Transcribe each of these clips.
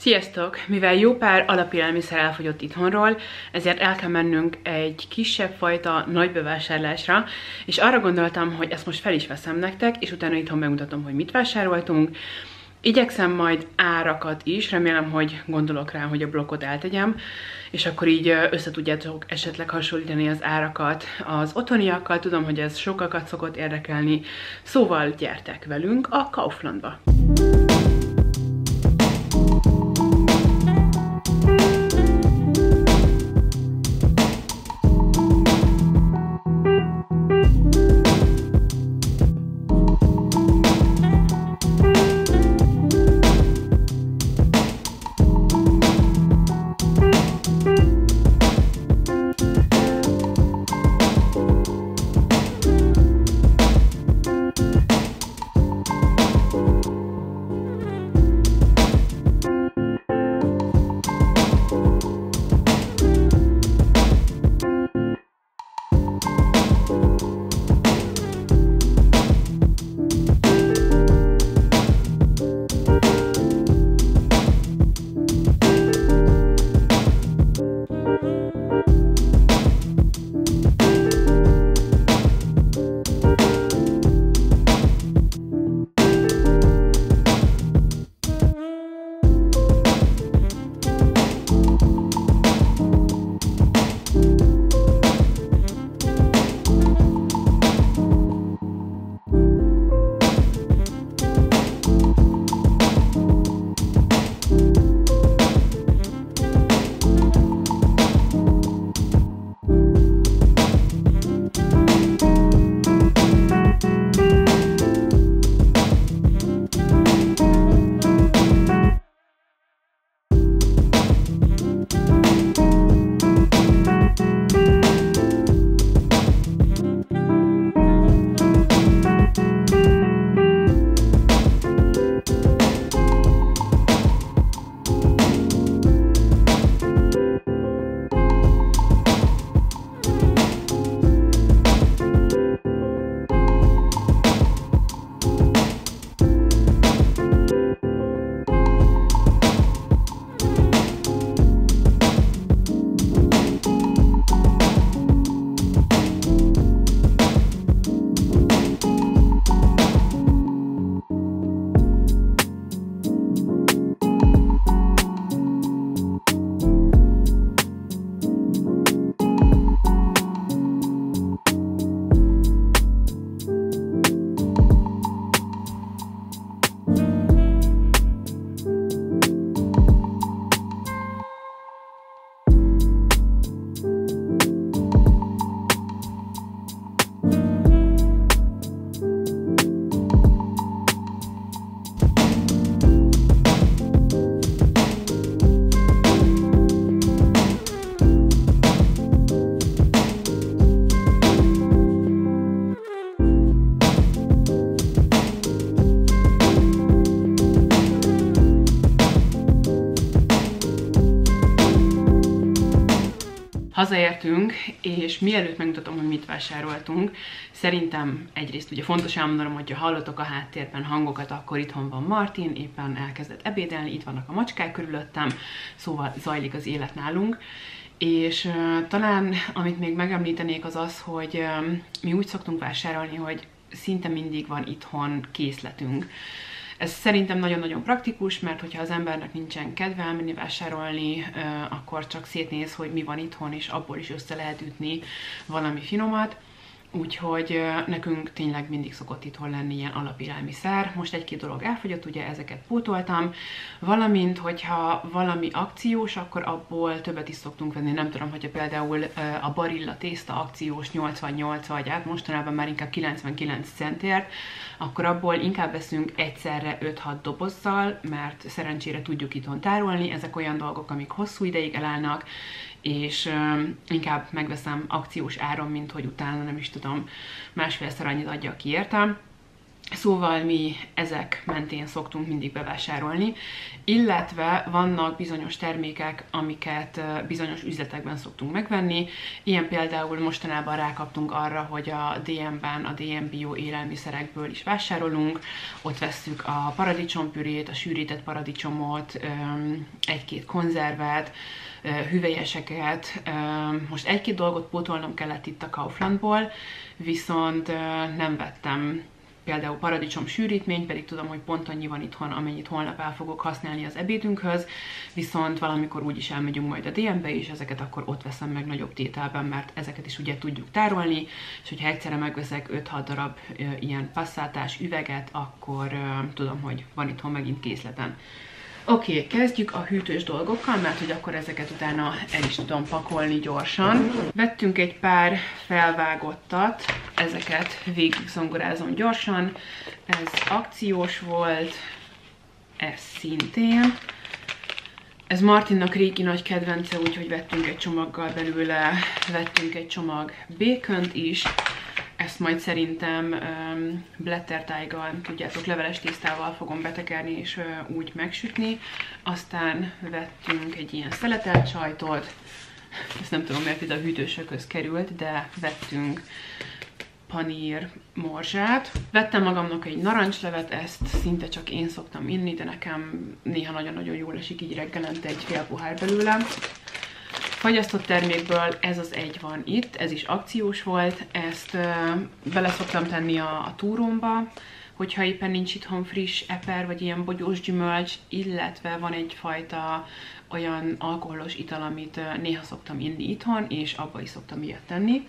Sziasztok! Mivel jó pár alapélelmiszer elfogyott itthonról, ezért el kell mennünk egy kisebb fajta nagy bevásárlásra, és arra gondoltam, hogy ezt most fel is veszem nektek, és utána itthon megmutatom, hogy mit vásároltunk. Igyekszem majd árakat is, remélem, hogy gondolok rá, hogy a blokkot eltegyem, és akkor így össze tudjátok esetleg hasonlítani az árakat az otthoniakkal. Tudom, hogy ez sokakat szokott érdekelni, szóval gyertek velünk a Kauflandba! Hazaértünk, és mielőtt megmutatom, hogy mit vásároltunk, szerintem egyrészt ugye fontos elmondanom, hogy ha hallotok a háttérben hangokat, akkor itthon van Martin, éppen elkezdett ebédelni, itt vannak a macskák körülöttem, szóval zajlik az élet nálunk. És talán amit még megemlítenék az az, hogy mi úgy szoktunk vásárolni, hogy szinte mindig van itthon készletünk. Ez szerintem nagyon-nagyon praktikus, mert hogyha az embernek nincsen kedve elmenni vásárolni, akkor csak szétnéz, hogy mi van itthon, és abból is össze lehet ütni valami finomat. Úgyhogy nekünk tényleg mindig szokott itthon lenni ilyen alapélelmiszer. Most egy-két dolog elfogyott, ugye ezeket pótoltam, valamint, hogyha valami akciós, akkor abból többet is szoktunk venni. Nem tudom, hogyha például a Barilla tészta akciós 88 vagy át mostanában már inkább 99 centért, akkor abból inkább veszünk egyszerre 5-6 dobozzal, mert szerencsére tudjuk itthon tárolni. Ezek olyan dolgok, amik hosszú ideig elállnak, és inkább megveszem akciós áron, mint hogy utána nem is tudom, másfélszer annyit adjak ki érte. Szóval mi ezek mentén szoktunk mindig bevásárolni, illetve vannak bizonyos termékek, amiket bizonyos üzletekben szoktunk megvenni. Ilyen például mostanában rákaptunk arra, hogy a DM-ben, a DM Bio élelmiszerekből is vásárolunk. Ott vesszük a paradicsompürét, a sűrített paradicsomot, egy-két konzervet, hüvelyeseket. Most egy-két dolgot pótolnom kellett itt a Kauflandból, viszont nem vettem például paradicsom sűrítmény, pedig tudom, hogy pont annyi van itthon, amennyit holnap el fogok használni az ebédünkhöz, viszont valamikor úgyis elmegyünk majd a DM-be, és ezeket akkor ott veszem meg nagyobb tételben, mert ezeket is ugye tudjuk tárolni, és hogyha egyszerre megveszek 5-6 darab ilyen passzátás üveget, akkor tudom, hogy van itthon megint készleten. Oké, kezdjük a hűtős dolgokkal, mert hogy akkor ezeket utána el is tudom pakolni gyorsan. Vettünk egy pár felvágottat, ezeket végig zongorázom gyorsan. Ez akciós volt, ez szintén. Ez Martinnak régi nagy kedvence, úgyhogy vettünk egy csomaggal belőle, vettünk egy csomag bacont is. Ezt majd szerintem blättertájgal, tudjátok, leveles tésztával fogom betekerni és úgy megsütni. Aztán vettünk egy ilyen szeletelt sajtot, ezt nem tudom, mert ide a hűtősökhöz került, de vettünk panír morzsát. Vettem magamnak egy narancslevet, ezt szinte csak én szoktam inni, de nekem néha nagyon-nagyon jól esik így reggelente egy fél pohár belőle. Fagyasztott termékből ez az egy van itt, ez is akciós volt, ezt bele szoktam tenni a túrómba, hogyha éppen nincs itthon friss eper, vagy ilyen bogyós gyümölcs, illetve van egyfajta olyan alkoholos ital, amit néha szoktam inni itthon, és abba is szoktam ilyet tenni.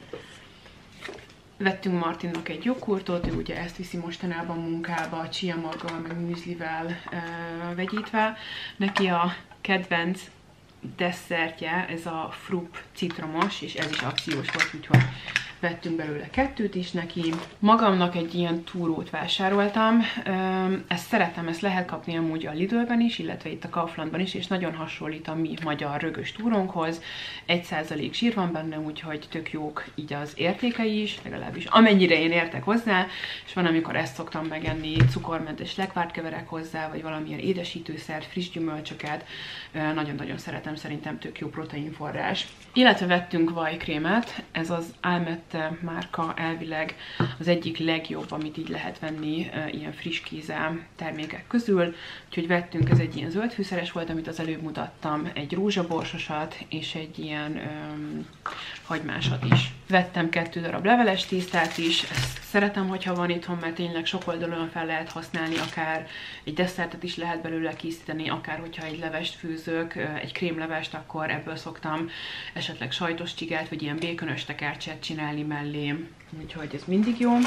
Vettünk Martinnak egy joghurtot, ő ugye ezt viszi mostanában munkába, csiamaggal, meg műzlivel vegyítve. Neki a kedvenc desszertje, ez a frup citromos, és ez is akciós volt, úgyhogy vettünk belőle 2 is neki. Magamnak egy ilyen túrót vásároltam, ezt szeretem, ezt lehet kapni amúgy a Lidlben is, illetve itt a Kauflandban is, és nagyon hasonlít a mi magyar rögös túrónkhoz. 1% zsír van benne, úgyhogy tök jók így az értékei is, legalábbis amennyire én értek hozzá, és van, amikor ezt szoktam megenni, cukormentes lekvárt keverek hozzá, vagy valamilyen édesítőszert, friss gyümölcsöket, nagyon-nagyon szeretem, szerintem tök jó proteinforrás. Illetve vettünk vajkrémet, ez az Almette márka elvileg az egyik legjobb, amit így lehet venni ilyen friss kézzel termékek közül, úgyhogy vettünk, ez egy ilyen zöldfűszeres volt, amit az előbb mutattam, egy rózsaborsosat és egy ilyen hagymásat is. Vettem 2 darab leveles tésztát is, ezt szeretem, hogyha van itthon, mert tényleg sok oldalon fel lehet használni, akár egy desszertet is lehet belőle készíteni, akár hogyha egy levest főzök, egy krémlevest, akkor ebből szoktam esetleg sajtos csigát, vagy ilyen békönös tekercset csinálni mellé, úgyhogy ez mindig jó.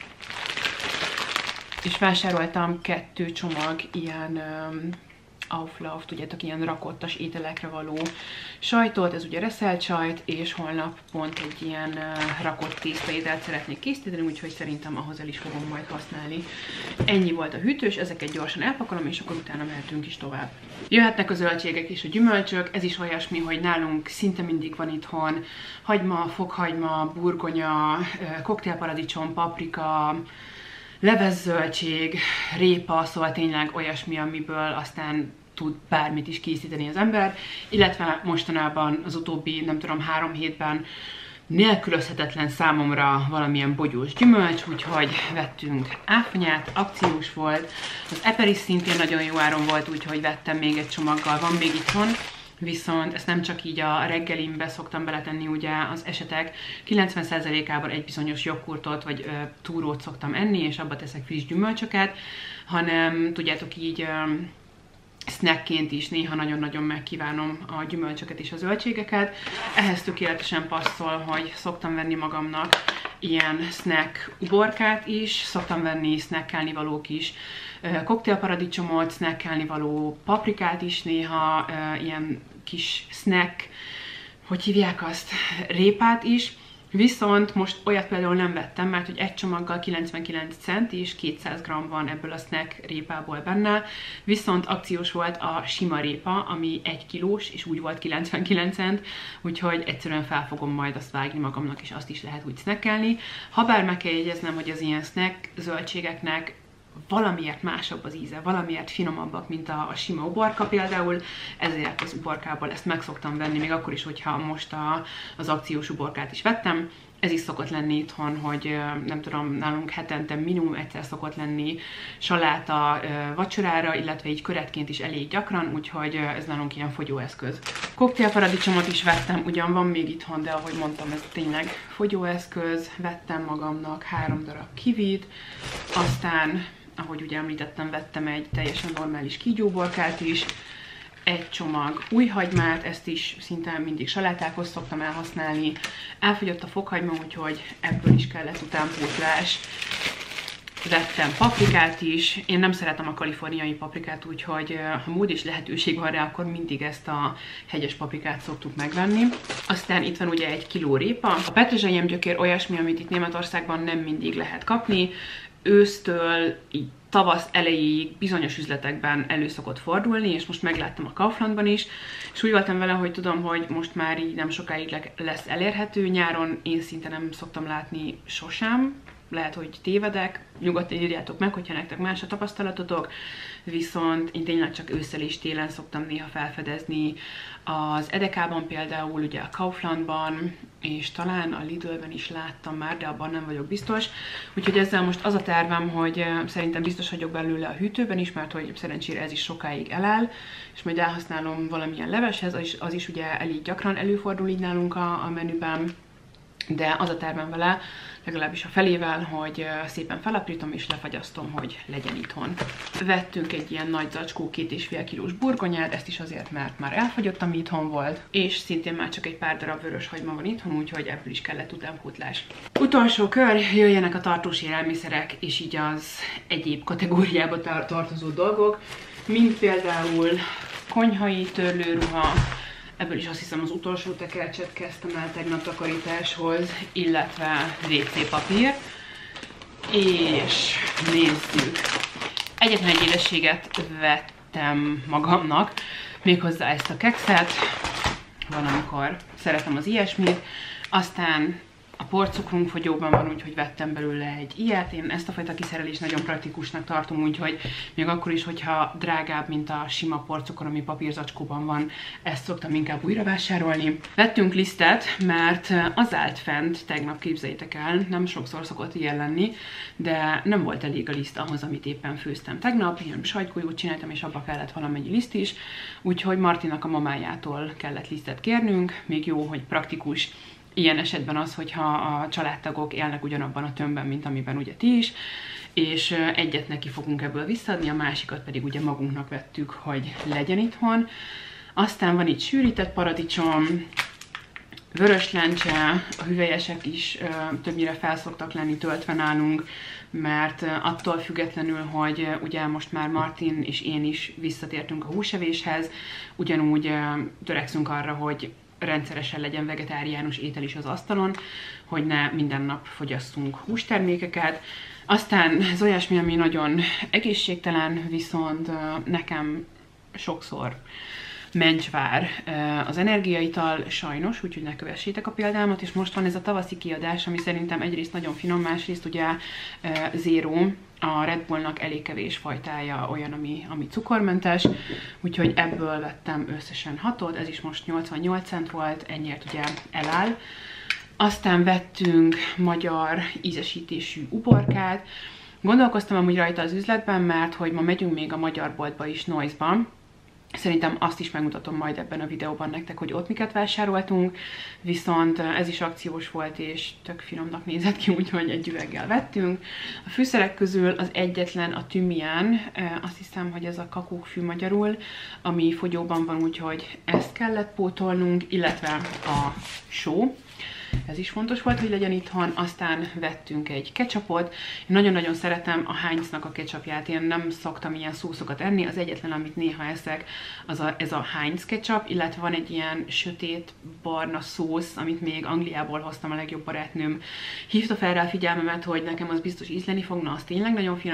És vásároltam 2 csomag ilyen Auflauf, tudjátok, ilyen rakottas ételekre való sajtot, ez ugye reszelt sajt, és holnap pont egy ilyen rakott tésztaételt szeretnék készíteni, úgyhogy szerintem ahhoz el is fogom majd használni. Ennyi volt a hűtős, ezeket gyorsan elpakolom, és akkor utána mehetünk is tovább. Jöhetnek a zöldségek és a gyümölcsök, ez is olyasmi, hogy nálunk szinte mindig van itthon hagyma, fokhagyma, burgonya, koktélparadicsom, paprika, levezzöldség, répa, szóval tényleg olyasmi, amiből aztán tud bármit is készíteni az ember, illetve mostanában az utóbbi, nem tudom, 3 hétben nélkülözhetetlen számomra valamilyen bogyós gyümölcs, úgyhogy vettünk áfonyát, akciós volt, az eper is szintén nagyon jó áron volt, úgyhogy vettem még egy csomaggal, van még itthon, viszont ezt nem csak így a reggelimbe szoktam beletenni, ugye az esetek 90%-ában egy bizonyos joghurtot vagy túrót szoktam enni, és abba teszek friss gyümölcsöket, hanem tudjátok így snackként is néha nagyon-nagyon megkívánom a gyümölcsöket és a zöldségeket. Ehhez tökéletesen passzol, hogy szoktam venni magamnak ilyen snack uborkát is, szoktam venni snackelni való kis koktélparadicsomot, snackelni való paprikát is néha, ilyen kis snack, hogy hívják azt, répát is. Viszont most olyat például nem vettem, mert hogy egy csomaggal 99 cent és 200 g van ebből a snack répából benne, viszont akciós volt a sima répa, ami 1 kilós, és úgy volt 99 cent, úgyhogy egyszerűen fel fogom majd azt vágni magamnak, és azt is lehet úgy snackelni. Habár meg kell jegyeznem, hogy az ilyen snack zöldségeknek valamiért másabb az íze, valamiért finomabbak, mint a sima uborka például, ezért az uborkából ezt meg szoktam venni, még akkor is, hogyha most az akciós uborkát is vettem. Ez is szokott lenni itthon, hogy nem tudom, nálunk hetente minimum egyszer szokott lenni saláta vacsorára, illetve így köretként is elég gyakran, úgyhogy ez nálunk ilyen fogyóeszköz. Koktélparadicsomot is vettem, ugyan van még itthon, de ahogy mondtam, ez tényleg fogyóeszköz. Vettem magamnak 3 darab kivit, aztán, ahogy ugye említettem, vettem egy teljesen normális kígyóborkát is, egy csomag új hagymát, ezt is szinte mindig salátákhoz szoktam elhasználni. Elfogyott a fokhagyma, úgyhogy ebből is kellett utánpótlás. Vettem paprikát is. Én nem szeretem a kaliforniai paprikát, úgyhogy ha mód és lehetőség van rá, akkor mindig ezt a hegyes paprikát szoktuk megvenni. Aztán itt van ugye 1 kiló répa. A petrezselyemgyökér olyasmi, amit itt Németországban nem mindig lehet kapni. Ősztől így tavasz elejéig bizonyos üzletekben elő szokott fordulni, és most megláttam a Kauflandban is, és úgy voltam vele, hogy tudom, hogy most már így nem sokáig lesz elérhető nyáron, én szinte nem szoktam látni sosem, lehet, hogy tévedek, nyugodtan írjátok meg, hogyha nektek más a tapasztalatotok, viszont én tényleg csak ősszel és télen szoktam néha felfedezni az Edekában például, ugye a Kauflandban, és talán a Lidlben is láttam már, de abban nem vagyok biztos. Úgyhogy ezzel most az a tervem, hogy szerintem biztos vagyok belőle a hűtőben is, mert hogy szerencsére ez is sokáig eláll, és majd elhasználom valamilyen leveshez, az is ugye elég gyakran előfordul így nálunk a menüben, de az a tervem vele, legalábbis a felével, hogy szépen felaprítom és lefagyasztom, hogy legyen itthon. Vettünk egy ilyen nagy zacskó 2,5 kilós burgonyát, ezt is azért, mert már elfogyott, ami itthon volt, és szintén már csak egy pár darab vörös hagyma van itthon, úgyhogy ebből is kellett utánpótlás. Utolsó kör, jöjjenek a tartós élelmiszerek, és így az egyéb kategóriába tartozó dolgok, mint például konyhai törlőruha. Ebből is azt hiszem az utolsó tekercset kezdtem el tegnap takarításhoz, illetve WC papír. És nézzük. Egyetlen egy édességet vettem magamnak, méghozzá ezt a kekszet. Van, amikor szeretem az ilyesmit. Aztán a porcukrunk fogyóban van, úgyhogy vettem belőle egy ilyet. Én ezt a fajta kiszerelést nagyon praktikusnak tartom, úgyhogy még akkor is, hogyha drágább, mint a sima porcukor, ami papírzacskóban van, ezt szoktam inkább újra vásárolni. Vettünk lisztet, mert az állt fent, tegnap képzeljétek el, nem sokszor szokott ilyen lenni, de nem volt elég a liszt ahhoz, amit éppen főztem tegnap. Ilyen sajtgolyót csináltam, és abba kellett valamennyi liszt is, úgyhogy Martinak a mamájától kellett lisztet kérnünk. Még jó, hogy praktikus ilyen esetben az, hogyha a családtagok élnek ugyanabban a tömbben, mint amiben ugye ti is, és egyet neki fogunk ebből visszaadni, a másikat pedig ugye magunknak vettük, hogy legyen itthon. Aztán van itt sűrített paradicsom, vörös lencse, a hüvelyesek is többnyire felszoktak lenni töltve nálunk, mert attól függetlenül, hogy ugye most már Martin és én is visszatértünk a húsevéshez, ugyanúgy törekszünk arra, hogy rendszeresen legyen vegetáriánus étel is az asztalon, hogy ne minden nap fogyasszunk hústermékeket. Aztán ez olyasmi, ami nagyon egészségtelen, viszont nekem sokszor mencsvár az energiaital, sajnos, úgyhogy ne kövessétek a példámat, és most van ez a tavaszi kiadás, ami szerintem egyrészt nagyon finom, másrészt ugye zero, a Red Bullnak elég kevés fajtája olyan, ami cukormentes, úgyhogy ebből vettem összesen 6-ot, ez is most 88 cent volt, ennyiért ugye eláll. Aztán vettünk magyar ízesítésű uborkát. Gondolkoztam amúgy rajta az üzletben, mert hogy ma megyünk még a magyar boltba is, Noise-ban. Szerintem azt is megmutatom majd ebben a videóban nektek, hogy ott miket vásároltunk, viszont ez is akciós volt, és tök finomnak nézett ki, úgyhogy egy üveggel vettünk. A fűszerek közül az egyetlen a tümián, azt hiszem, hogy ez a kakókfű magyarul, ami fogyóban van, úgyhogy ezt kellett pótolnunk, illetve a só. Ez is fontos volt, hogy legyen itthon. Aztán vettünk egy ketchupot. Én nagyon-nagyon szeretem a Heinznak a ketchupját. Én nem szoktam ilyen szószokat enni. Az egyetlen, amit néha eszek, ez a Heinz ketchup, illetve van egy ilyen sötét barna szósz, amit még Angliából hoztam, a legjobb barátnőm hívta fel rá a figyelmemet, hogy nekem az biztos ízleni fog, na az tényleg nagyon finom.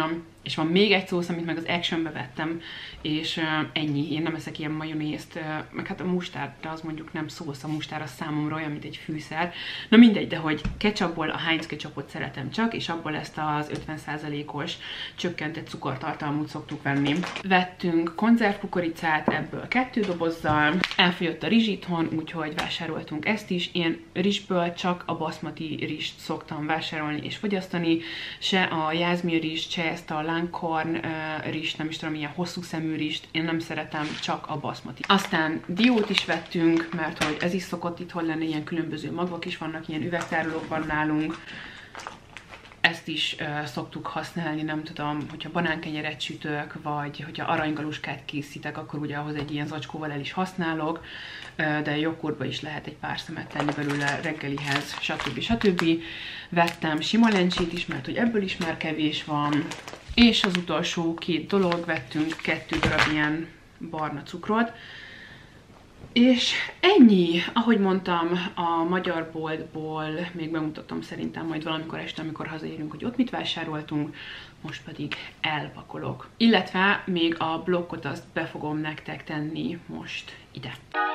és van még egy szósz, amit meg az Actionbe vettem, és ennyi. Én nem eszek ilyen majonézt, meg hát a mustárd, de az mondjuk nem szósz, a mustár az számomra olyan, mint egy fűszer. Na mindegy, de hogy ketchupból a Heinz ketchupot szeretem csak, és abból ezt az 50%-os csökkentett cukortartalmút szoktuk venni. Vettünk konzervkukoricát, ebből 2 dobozzal, elfogyott a rizs itthon, úgyhogy vásároltunk ezt is. Én rizsből csak a baszmati rizst szoktam vásárolni és fogyasztani, se a jászmin rizst, se ezt a Langhorn rizst, nem is tudom, ilyen hosszú szemű rizst, én nem szeretem, csak a baszmati. Aztán diót is vettünk, mert hogy ez is szokott itthon lenni, ilyen különböző magvak is vannak, ilyen üvegtárolókban nálunk. Ezt is szoktuk használni, nem tudom, hogyha banánkenyeret sütök, vagy hogyha aranygaluskát készítek, akkor ugye ahhoz egy ilyen zacskóval el is használok, de joghurtba is lehet egy pár szemet tenni belőle reggelihez, stb. Stb. Vettem sima lencsét is, mert hogy ebből is már kevés van. És az utolsó 2 dolog, vettünk 2 darab ilyen barna cukrot. És ennyi, ahogy mondtam, a magyar boltból még bemutatom szerintem majd valamikor este, amikor hazaérünk, hogy ott mit vásároltunk, most pedig elpakolok. Illetve még a blokkot azt be fogom nektek tenni most ide.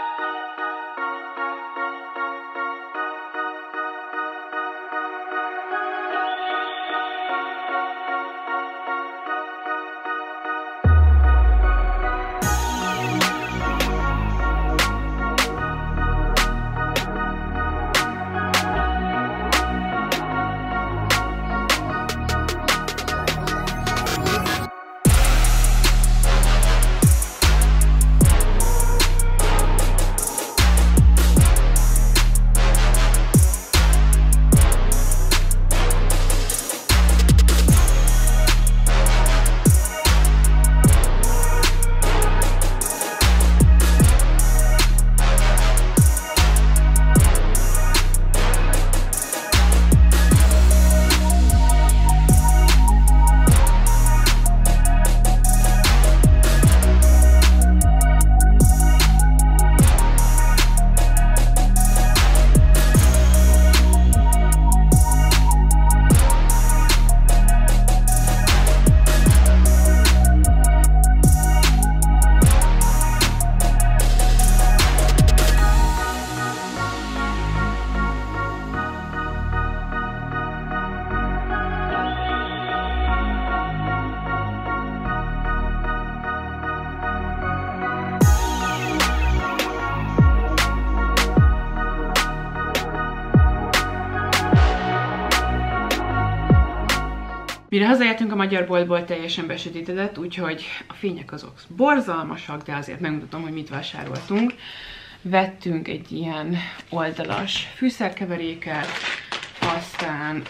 Mire hazaértünk a magyar boltból, teljesen besötétedett, úgyhogy a fények azok borzalmasak, de azért megmutatom, hogy mit vásároltunk. Vettünk egy ilyen oldalas fűszerkeveréket, aztán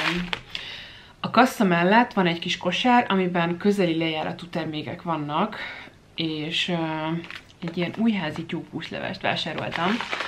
a kassa mellett van egy kis kosár, amiben közeli lejáratú termékek vannak, és egy ilyen újházi tyúkhúslevest vásároltam.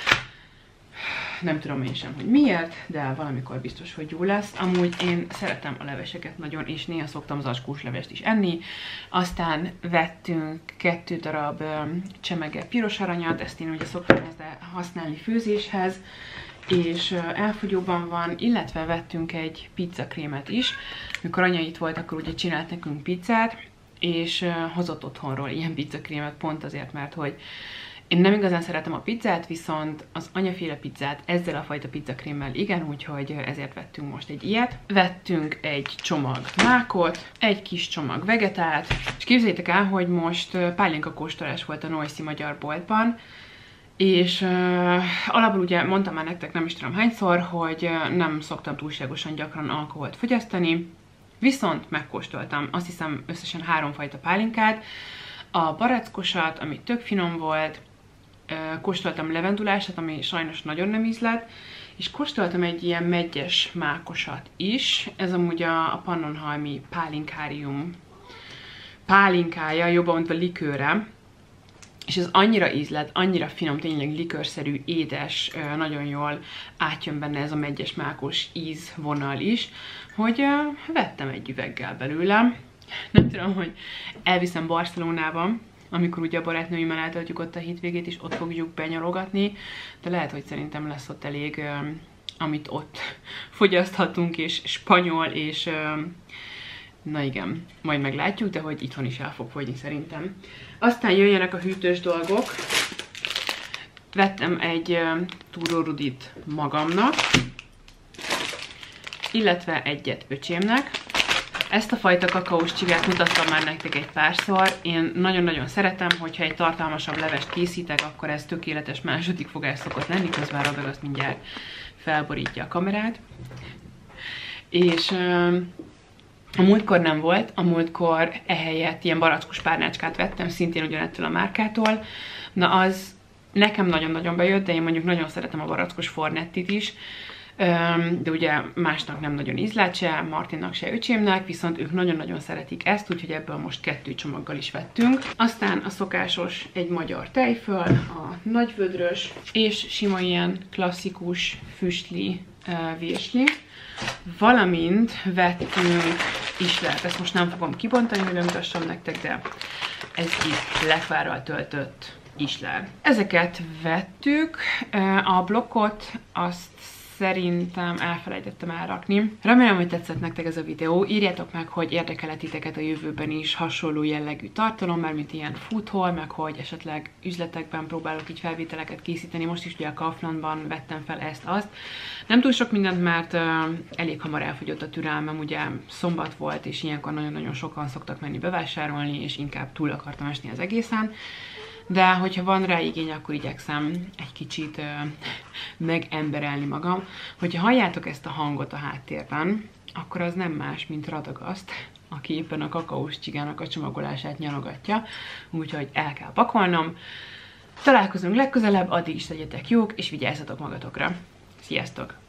Nem tudom én sem, hogy miért, de valamikor biztos, hogy jó lesz. Amúgy én szeretem a leveseket nagyon, és néha szoktam zacskós levest is enni. Aztán vettünk 2 darab csemege piros aranyat, ezt én ugye szoktam ezzel használni főzéshez, és elfogyóban van, illetve vettünk egy pizzakrémet is. Mikor anya itt volt, akkor ugye csinált nekünk pizzát, és hozott otthonról ilyen pizzakrémet, pont azért, mert hogy én nem igazán szeretem a pizzát, viszont az anyaféle pizzát ezzel a fajta pizzakrémmel igen, úgyhogy ezért vettünk most egy ilyet. Vettünk egy csomag mákot, egy kis csomag vegetát, és képzeljétek el, hogy most pálinka kóstolás volt a Noisy magyar boltban, és alapból ugye mondtam már nektek nem is tudom hányszor, hogy nem szoktam túlságosan gyakran alkoholt fogyasztani, viszont megkóstoltam, azt hiszem összesen 3 fajta pálinkát, a barackosat, ami tök finom volt, kóstoltam levendulásat, ami sajnos nagyon nem ízlett, és kóstoltam egy ilyen meggyes mákosat is, ez amúgy a Pannonhalmi pálinkárium pálinkája, jobban mondva likőre, és ez annyira ízlett, annyira finom, tényleg likőrszerű, édes, nagyon jól átjön benne ez a meggyes mákos ízvonal is, hogy vettem egy üveggel belőle. Nem tudom, hogy elviszem Barcelonába, amikor ugye a barátnőimmel eltöltjük ott a hétvégét, és ott fogjuk benyalogatni, de lehet, hogy szerintem lesz ott elég, amit ott fogyaszthatunk, és spanyol, és Na igen, majd meglátjuk, de hogy itthon is el fog fogyni szerintem. Aztán jöjjenek a hűtős dolgok. Vettem egy túrórudit magamnak, illetve egyet öcsémnek. Ezt a fajta kakaós csigát mutattam már nektek egy párszor. Én nagyon-nagyon szeretem, hogyha egy tartalmasabb levest készítek, akkor ez tökéletes második fogás szokott lenni, közben Radag azt mindjárt felborítja a kamerát. És a múltkor nem volt, a múltkor ehelyett ilyen barackos párnácskát vettem, szintén ugyanettől a márkától. Na az nekem nagyon-nagyon bejött, de én mondjuk nagyon szeretem a barackos fornettit is. De ugye másnak nem nagyon ízlát se, Martinnak se öcsémnek, viszont ők nagyon-nagyon szeretik ezt, úgyhogy ebből most 2 csomaggal is vettünk. Aztán a szokásos egy magyar tejföl, a nagyvödrös, és sima ilyen klasszikus füstli virsli, valamint vettünk islert. Ezt most nem fogom kibontani, hogy bemutassam nektek, de ez itt lekvárral töltött isler. Ezeket vettük, a blokkot azt szerintem elfelejtettem elrakni. Remélem, hogy tetszett nektek ez a videó. Írjátok meg, hogy érdekel-e titeket a jövőben is hasonló jellegű tartalom, mármint ilyen food haul, meg hogy esetleg üzletekben próbálok így felvételeket készíteni. Most is ugye a Kauflandban vettem fel ezt-azt. Nem túl sok mindent, mert elég hamar elfogyott a türelmem, ugye szombat volt, és ilyenkor nagyon-nagyon sokan szoktak menni bevásárolni, és inkább túl akartam esni az egészen. De hogyha van rá igény, akkor igyekszem egy kicsit megemberelni magam. Hogyha halljátok ezt a hangot a háttérben, akkor az nem más, mint Radagaszt, aki éppen a kakaós csigának a csomagolását nyalogatja, úgyhogy el kell pakolnom. Találkozunk legközelebb, addig is legyetek jók, és vigyázzatok magatokra. Sziasztok!